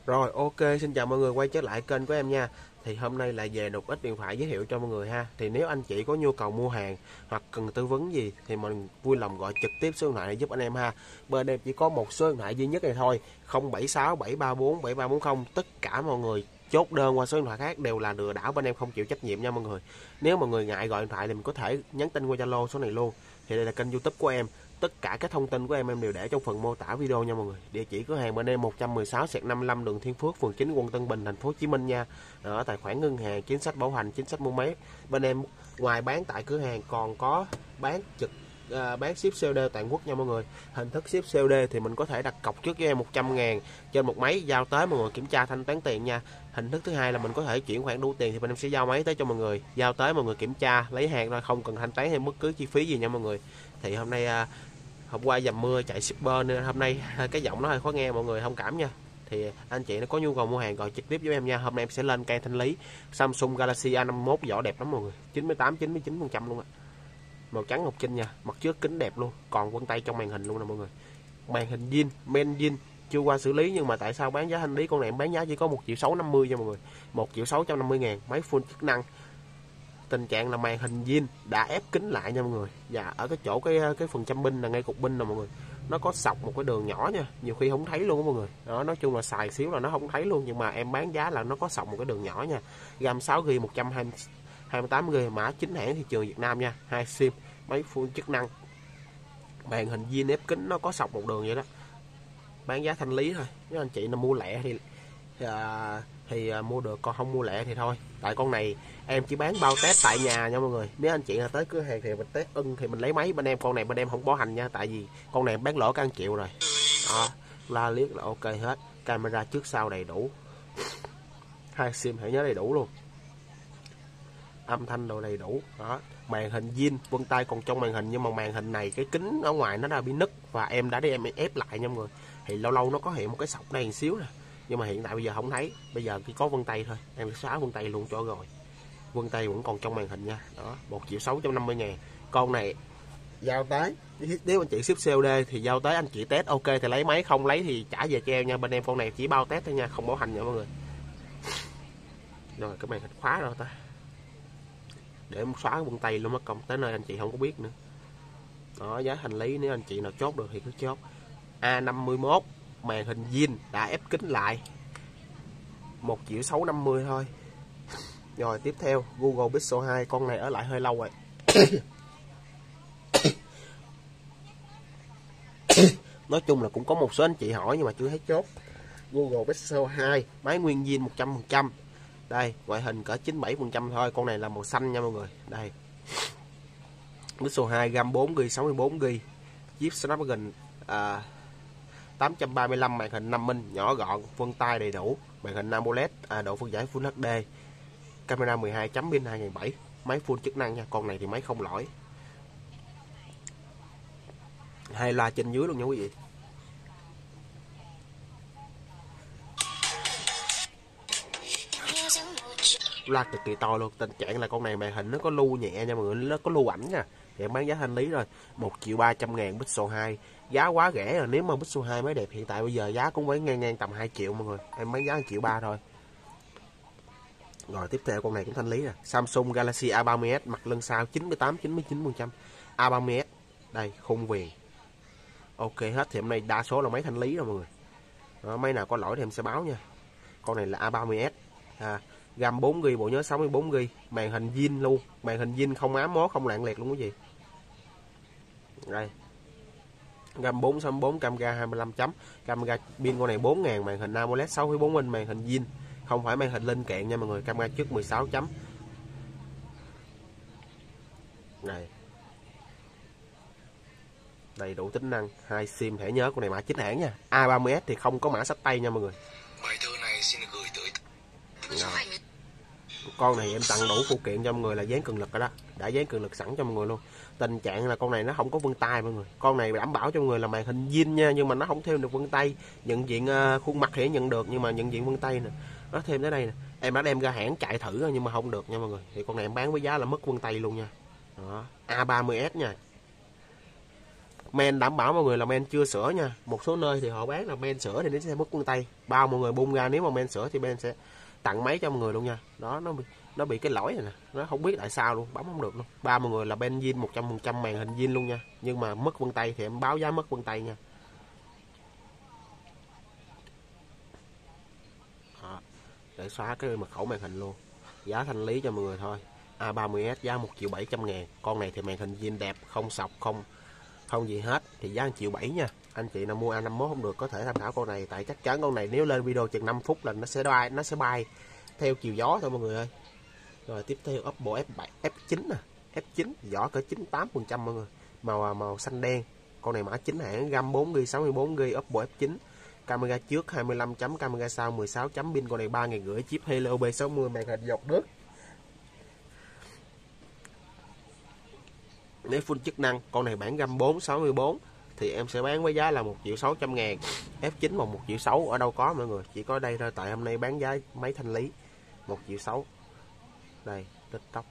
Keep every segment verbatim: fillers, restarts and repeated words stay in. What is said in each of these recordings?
Rồi, ok, xin chào mọi người quay trở lại kênh của em nha. Thì hôm nay lại về một ít điện thoại giới thiệu cho mọi người ha. Thì nếu anh chị có nhu cầu mua hàng hoặc cần tư vấn gì thì mình vui lòng gọi trực tiếp số điện thoại này giúp anh em ha. Bên em chỉ có một số điện thoại duy nhất này thôi, không bảy sáu bảy ba bốn bảy ba bốn không. Tất cả mọi người chốt đơn qua số điện thoại khác đều là lừa đảo, bên em không chịu trách nhiệm nha mọi người. Nếu mọi người ngại gọi điện thoại thì mình có thể nhắn tin qua Zalo số này luôn. Thì đây là kênh YouTube của em. Tất cả các thông tin của em em đều để trong phần mô tả video nha mọi người. Địa chỉ cửa hàng bên em một trăm mười sáu năm mươi lăm đường Thiên Phước, phường chín, quận Tân Bình, thành phố Hồ Chí Minh nha. Ở tài khoản ngân hàng, chính sách bảo hành, chính sách mua máy. Bên em ngoài bán tại cửa hàng còn có bán trực à, bán ship xê ô đê toàn quốc nha mọi người. Hình thức ship xê ô đê thì mình có thể đặt cọc trước với em một trăm ngàn trên một máy, giao tới mọi người kiểm tra thanh toán tiền nha. Hình thức thứ hai là mình có thể chuyển khoản đủ tiền thì bên em sẽ giao máy tới cho mọi người, giao tới mọi người kiểm tra lấy hàng ra, không cần thanh toán thêm bất cứ chi phí gì nha mọi người. Thì hôm nay à, hôm qua dầm mưa chạy shipper nên hôm nay cái giọng nó hơi khó nghe, mọi người thông cảm nha. Thì anh chị nó có nhu cầu mua hàng gọi trực tiếp với em nha. Hôm nay em sẽ lên cây thanh lý Samsung Galaxy A năm mươi mốt, vỏ đẹp lắm mọi người, chín mươi tám chín mươi chín phần trăm luôn á, màu trắng ngọc trinh nha, mặt trước kính đẹp luôn, còn vân tay trong màn hình luôn nè mọi người. Màn hình zin, men zin chưa qua xử lý, nhưng mà tại sao bán giá thanh lý con này em bán giá chỉ có một triệu sáu năm mươi nha mọi người, một triệu sáu trăm năm mươi ngàn, máy full chức năng. Tình trạng là màn hình zin đã ép kính lại nha mọi người. Và ở cái chỗ cái cái phần châm pin là ngay cục pin nè mọi người, nó có sọc một cái đường nhỏ nha, nhiều khi không thấy luôn á mọi người. Đó, nói chung là xài xíu là nó không thấy luôn, nhưng mà em bán giá là nó có sọc một cái đường nhỏ nha. RAM sáu gi ga bai, một trăm hai mươi tám gi ga bai, mã chính hãng thị trường Việt Nam nha, hai sim, máy full chức năng. Màn hình zin ép kính nó có sọc một đường vậy đó. Bán giá thanh lý thôi, nếu anh chị nào mua lẻ thì à, thì à, mua được, còn không mua lẻ thì thôi. Tại con này em chỉ bán bao test tại nhà nha mọi người. Nếu anh chị là tới cửa hàng thì mình test ưng thì mình lấy máy bên em. Con này bên em không bảo hành nha, tại vì con này em bán lỗ cả một triệu rồi. Đó, la liếc là ok hết, camera trước sau đầy đủ, hai sim hãy nhớ đầy đủ luôn, âm thanh đồ đầy đủ. Đó, màn hình zin, vân tay còn trong màn hình, nhưng mà màn hình này cái kính ở ngoài nó đã bị nứt và em đã đi em ép lại nha mọi người. Thì lâu lâu nó có hiện một cái sọc đây một xíu nè, nhưng mà hiện tại bây giờ không thấy. Bây giờ chỉ có vân tay thôi, em sẽ xóa vân tay luôn cho rồi. Vân tay vẫn còn trong màn hình nha. Đó, một triệu sáu trăm năm mươi ngàn. Con này giao tới, nếu anh chị ship xê ô đê thì giao tới anh chị test ok thì lấy máy, không lấy thì trả về cho em nha. Bên em con này chỉ bao test thôi nha, không bảo hành nha mọi người. Rồi cái màn hình khóa rồi ta, để em xóa vân tay luôn, mất công tới nơi anh chị không có biết nữa. Đó, giá hành lý nếu anh chị nào chốt được thì cứ chốt. A năm mươi mốt, màn hình zin đã ép kính lại, một triệu sáu năm mươi thôi. Rồi tiếp theo Google Pixel hai, con này ở lại hơi lâu rồi. Nói chung là cũng có một số anh chị hỏi nhưng mà chưa thấy chốt. Google Pixel hai, máy nguyên zin một trăm phần trăm. Đây, ngoại hình cỡ chín mươi bảy phần trăm thôi, con này là màu xanh nha mọi người. Đây, Pixel hai, RAM bốn gi ga bai, sáu mươi bốn gi ga bai, chip Snapdragon à, tám trăm ba mươi lăm, màn hình năm inch, nhỏ gọn, vân tay đầy đủ, màn hình AMOLED, à, độ phân giải Full hát đê, camera mười hai chấm pin hai nghìn bảy trăm, máy full chức năng nha. Con này thì máy không lỗi, hai loa trên dưới luôn nha quý vị. Loa cực kỳ to luôn. Tình trạng là con này màn hình nó có lưu nhẹ nha mọi người, nó có lưu ảnh nha. Thì em bán giá thanh lý rồi, một triệu ba trăm ngàn Pixel hai. Giá quá rẻ rồi, nếu mà Pixel hai mới đẹp hiện tại bây giờ giá cũng phải ngang ngang tầm hai triệu mọi người. Em bán giá một triệu ba thôi. Rồi tiếp theo con này cũng thanh lý nè, Samsung Galaxy A ba mươi ét, mặt lưng sau chín mươi tám chín mươi chín phần trăm, A ba mươi ét. Đây, khung viền ok hết. Thì hôm nay đa số là máy thanh lý rồi mọi người. Đó, máy nào có lỗi thì em sẽ báo nha. Con này là A ba mươi ét, à, RAM bốn gi ga bai, bộ nhớ sáu mươi bốn gi ga bai, màn hình zin luôn, màn hình zin không ám mố, không lạng liệt luôn quý vị. Đây, RAM bốn sáu bốn, camera hai mươi lăm chấm, camera pin con này bốn ngàn, màn hình AMOLED sáu mươi bốn inch, màn hình zin, không phải màn hình linh kiện nha mọi người, camera trước mười sáu chấm. Này, đầy đủ tính năng, hai sim thẻ nhớ, con này mã chính hãng nha. A ba mươi ét thì không có mã xách tay nha mọi người. Bài thơ này xin gửi tới. Rồi, con này em tặng đủ phụ kiện cho mọi người là dán cường lực rồi đó, đã dán cường lực sẵn cho mọi người luôn. Tình trạng là con này nó không có vân tay mọi người, con này đảm bảo cho mọi người là màn hình zin nha, nhưng mà nó không thêm được vân tay. Nhận diện uh, khuôn mặt thì nhận được, nhưng mà nhận diện vân tay nè nó thêm tới đây nè. Em đã đem ra hãng chạy thử nhưng mà không được nha mọi người. Thì con này em bán với giá là mất vân tay luôn nha. Đó, A ba mươi ét nha. Men đảm bảo mọi người là men chưa sửa nha. Một số nơi thì họ bán là men sửa thì nó sẽ mất vân tay. Bao mọi người bung ra, nếu mà men sửa thì Ben sẽ tặng máy cho mọi người luôn nha. Đó, nó bị, nó bị cái lỗi này nè, nó không biết tại sao luôn, bấm không được luôn. Ba mọi người là Ben zin một trăm phần trăm màn hình zin luôn nha. Nhưng mà mất vân tay thì em báo giá mất vân tay nha. Đó, để xóa cái mật khẩu màn hình luôn. Giá thanh lý cho mọi người thôi. A ba mươi S giá một triệu bảy trăm ngàn. Con này thì màn hình zin đẹp, không sọc, không không gì hết, thì giá một triệu bảy nha. Anh chị nào mua A năm mươi mốt không được có thể tham khảo con này, tại chắc chắn con này nếu lên video chừng năm phút là nó sẽ bay, nó sẽ bay theo chiều gió thôi mọi người ơi. Rồi tiếp theo Oppo F bảy, F chín nè, F chín vỏ cỡ chín mươi tám phần trăm mọi người. Màu màu xanh đen. Con này mã chính hãng, RAM bốn gi ga, sáu mươi bốn gi ga, Oppo F chín. Camera trước hai mươi lăm chấm, camera sau mười sáu chấm, pin con này ba nghìn rưỡi, chip Helio B sáu mươi, màn hình dọc nước. Nếu full chức năng, con này bản RAM bốn sáu mươi bốn thì em sẽ bán với giá là một triệu sáu trăm ngàn. F chín mà một triệu sáu ở đâu có mọi người, chỉ có đây thôi, tại hôm nay bán giá máy thanh lý một triệu sáu. Đây, TikTok.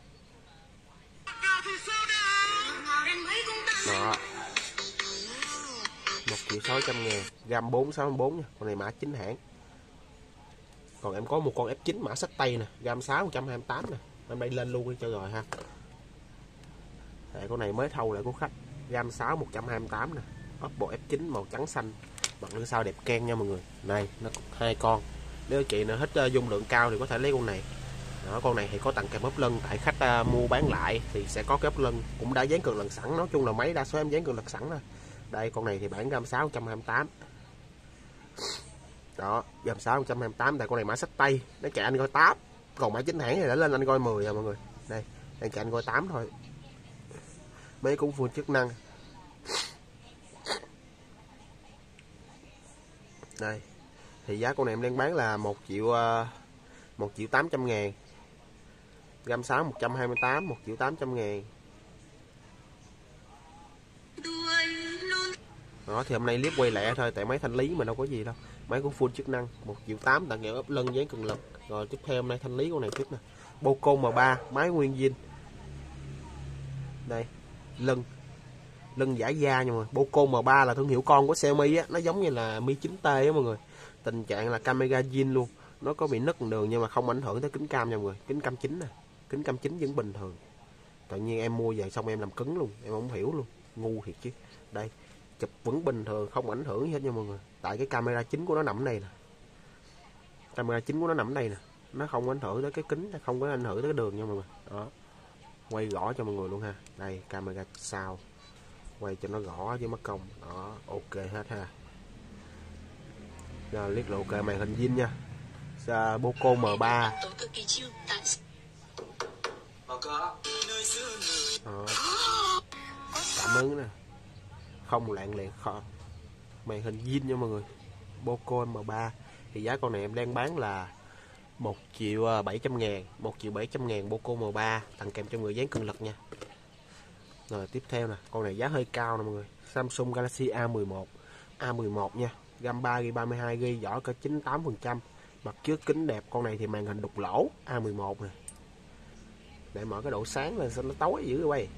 Đó. một triệu sáu trăm ngàn, RAM bốn sáu mươi bốn nha, con này mã chính hãng. Còn em có một con F chín mã xách tay nè, RAM sáu một trăm hai mươi tám nè. Em đây lên luôn đi cho rồi ha. Đây, con này mới thâu lại của khách, RAM sáu một trăm hai mươi tám nè, Oppo F chín màu trắng xanh, mặt lưng sau đẹp ken nha mọi người. Này, nó hai con. Nếu chị nào thích uh, dung lượng cao thì có thể lấy con này. Đó, con này thì có tặng kèm ốp lưng, tại khách uh, mua bán lại thì sẽ có cái ốp lưng, cũng đã dán cường lực sẵn. Nói chung là máy đa số em dán cường lực sẵn rồi. Đây, con này thì bản RAM sáu một trăm hai mươi tám. Đó, RAM sáu một trăm hai mươi tám, tại con này mã xách tay, nó chạy anh coi tám. Còn mã chính hãng thì đã lên anh coi mười rồi mọi người. Đây, đang chạy anh coi tám thôi. Mấy cũng full chức năng. Đây, thì giá con này em đang bán là một triệu một triệu tám trăm ngàn. RAM sáu một trăm hai mươi tám, một triệu tám trăm ngàn. Đó, thì hôm nay clip quay lẹ thôi, tại máy thanh lý mà đâu có gì đâu. Máy cũng full chức năng, một triệu tám tặng kèm ốp lưng dán cường lực. Rồi tiếp theo hôm nay thanh lý con này tiếp nè. Poco M ba, máy nguyên zin. Đây, lưng lưng giả da nha mọi người. Poco M ba là thương hiệu con của Xiaomi á, nó giống như là Mi chín T á mọi người. Tình trạng là camera zin luôn, nó có bị nứt đường nhưng mà không ảnh hưởng tới kính cam nha mọi người. Kính cam chính nè, kính cam chính vẫn bình thường. Tự nhiên em mua về xong em làm cứng luôn, em không hiểu luôn, ngu thiệt chứ. Đây, chụp vẫn bình thường, không ảnh hưởng gì hết nha mọi người. Tại cái camera chính của nó nằm đây nè, camera chính của nó nằm đây nè, nó không ảnh hưởng tới cái kính, không có ảnh hưởng tới cái đường nha mọi người. Đó, quay rõ cho mọi người luôn ha. Đây, camera sau quay cho nó rõ với mất công. Đó, ok hết ha. Rồi liếc lộ ok, màn hình zin nha. Poco M ba. Đó, cảm ứng nè, không lạng liệt khó. Màn hình zin nha mọi người. Poco M ba thì giá con này em đang bán là một triệu bảy trăm ngàn. một triệu bảy trăm ngàn Poco M ba, tặng kèm cho người dán cường lực nha. Rồi tiếp theo nè, con này giá hơi cao nè mọi người. Samsung Galaxy A mười một. A mười một nha, RAM ba gi ga, ba mươi hai gi ga, vỏ cỡ chín mươi tám phần trăm. Mặt trước kính đẹp, con này thì màn hình đục lỗ. A mười một nè. Để mở cái độ sáng lên sao nó tối dữ vậy.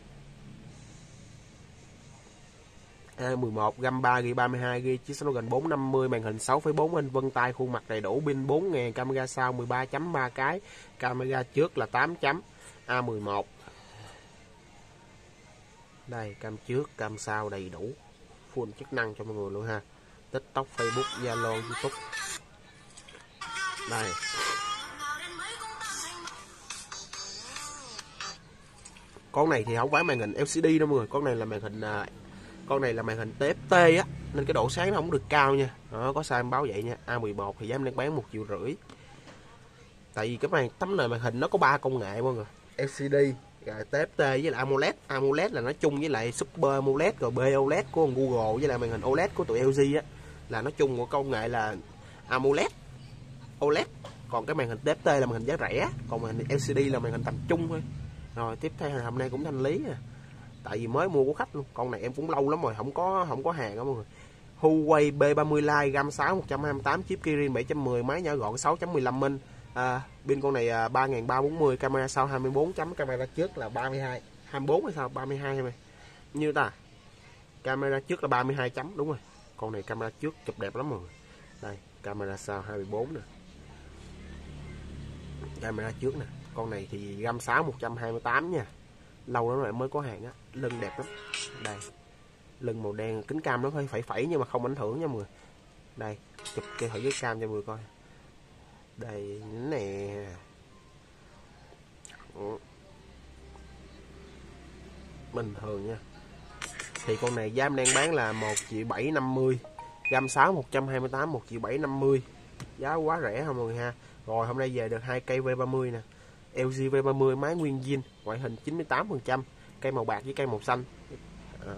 A mười một, RAM ba gi ga, ba mươi hai gi ga, chiếc Snapdragon bốn năm mươi, màn hình sáu phẩy bốn inch, vân tay khuôn mặt đầy đủ, pin bốn nghìn, camera sau mười ba chấm ba cái, camera trước là tám chấm. A mười một. Đây, cam trước, cam sau đầy đủ, full chức năng cho mọi người luôn ha. TikTok, Facebook, Zalo, YouTube. Đây. Con này thì không phải màn hình L C D đâu mọi người, con này là màn hình con này là màn hình T F T á, nên cái độ sáng nó không được cao nha. Đó, có sao em báo vậy nha. A mười một thì giá em đang bán một triệu rưỡi. Tại vì cái màn tấm nền màn hình nó có ba công nghệ mọi người. L C D, rồi T F T với lại AMOLED. AMOLED là nó chung với lại Super AMOLED, rồi B O L E D của Google với lại màn hình O L E D của tụi L G á, là nó chung của công nghệ là AMOLED, O L E D. Còn cái màn hình T F T là màn hình giá rẻ, còn màn hình L C D là màn hình tầm trung thôi. Rồi tiếp theo hôm nay cũng thanh lý nè. Tại vì mới mua của khách luôn. Con này em cũng lâu lắm rồi không có không có hàng đó mọi người. Huawei B ba mươi Lite, RAM sáu một trăm hai mươi tám, chip Kirin bảy trăm mười, máy nhỏ gọn sáu chấm mười lăm inch. À, pin con này ba nghìn ba trăm bốn mươi, camera sau hai mươi bốn chấm, camera trước là ba mươi hai, hai mươi bốn hay sao, ba mươi hai hay mày. Nhiêu ta? Camera trước là ba mươi hai chấm, đúng rồi. Con này camera trước chụp đẹp lắm rồi. Đây, camera sau hai mươi bốn nè. Camera trước nè. Con này thì RAM sáu một trăm hai mươi tám nha. Lâu lắm rồi mới có hàng á. Lưng đẹp lắm. Đây. Lưng màu đen, kính cam nó hơi phẩy phẩy nhưng mà không ảnh hưởng nha mọi người. Đây, chụp cái thử với cam cho mọi người coi. Đây nè. Bình thường nha. Thì con này giá em đang bán là một triệu bảy trăm năm mươi. RAM sáu một trăm hai mươi tám một triệu bảy trăm năm mươi. Giá quá rẻ không mọi người ha. Rồi hôm nay về được hai cây V ba mươi nè. lờ giê V ba mươi máy nguyên zin, ngoại hình chín mươi tám phần trăm, cây màu bạc với cây màu xanh. Đó.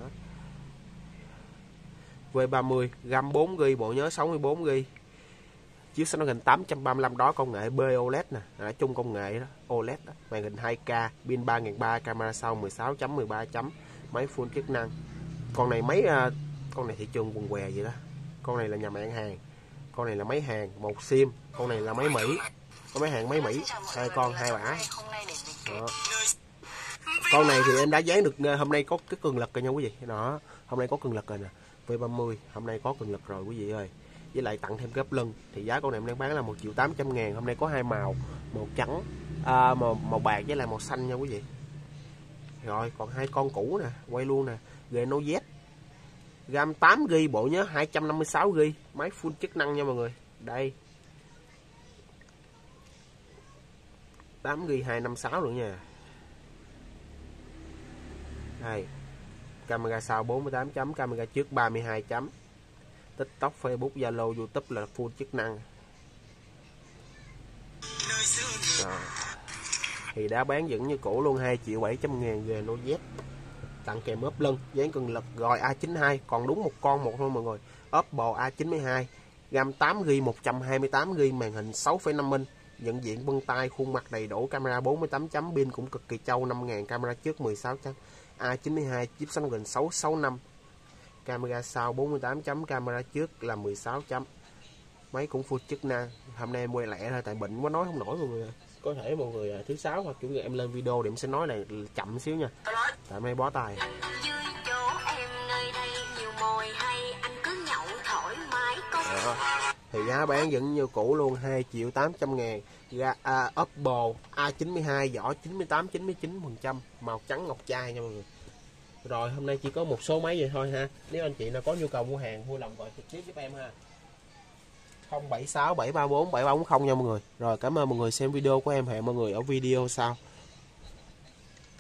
V ba mươi, RAM bốn gi ga bai, bộ nhớ sáu mươi bốn gi ga bai. Chiếu sáng màn hình tám trăm ba mươi lăm đó, công nghệ B O L E D nè, à, chung công nghệ đó, O L E D đó. Màn hình hai K, pin ba nghìn ba trăm, camera sau mười sáu chấm mười ba chấm, máy full chức năng. Con này máy uh, con này thị trường quần què vậy đó. Con này là nhà mạng Hàn. Con này là máy Hàn, một sim, con này là máy Mỹ. Có máy Hàn, máy Mỹ, hai con hai bả. Đó. Con này thì em đã dán được, hôm nay có cái cường lực rồi nha quý vị. Đó, hôm nay có cường lực rồi nè. V ba mươi hôm nay có cường lực rồi quý vị ơi. Với lại tặng thêm cái ốp lưng. Thì giá con này em đang bán là một triệu tám trăm ngàn. Hôm nay có hai màu, màu trắng, à, màu, màu bạc với lại màu xanh nha quý vị. Rồi còn hai con cũ nè, quay luôn nè. Reno Z, RAM tám gi ga bai, bộ nhớ hai trăm năm mươi sáu gi ga bai, máy full chức năng nha mọi người. Đây, tám gi ga bai hai trăm năm mươi sáu luôn nha. Đây, camera sau bốn mươi tám chấm, camera trước ba mươi hai chấm. TikTok, Facebook, Zalo, YouTube là full chức năng. Rồi. Thì đã bán vẫn như cũ luôn, hai triệu bảy trăm ngàn Reno Z. Tặng kèm ốp lưng, dán cường lực, rồi A chín mươi hai, còn đúng một con một thôi mọi người. Oppo A chín mươi hai, RAM tám gi ga bai, một trăm hai mươi tám gi ga bai, màn hình sáu phẩy năm inch, nhận diện vân tay, khuôn mặt đầy đủ, camera bốn mươi tám chấm, pin cũng cực kỳ trâu năm ngàn, camera trước mười sáu chấm. A chín mươi hai, chip sáng màn hình sáu sáu năm. Camera sau bốn mươi tám chấm, camera trước là mười sáu chấm. Máy cũng full chức năng. Hôm nay em quay lẹ thôi tại bệnh quá nói không nổi mọi người. Có thể mọi người thứ sáu hoặc chủ nhật em lên video để em sẽ nói này chậm xíu nha. Tại hôm nay bó tay. Đó. Thì giá bán vẫn như cũ luôn, hai triệu tám trăm ngàn. Ra à, Oppo A chín mươi hai, vỏ chín mươi tám chín mươi chín phần trăm, màu trắng ngọc trai nha mọi người. Rồi hôm nay chỉ có một số máy vậy thôi ha. Nếu anh chị nào có nhu cầu mua hàng, vui lòng gọi trực tiếp giúp em ha. không bảy sáu bảy ba bốn bảy ba bốn không nha mọi người. Rồi cảm ơn mọi người xem video của em, hẹn mọi người ở video sau.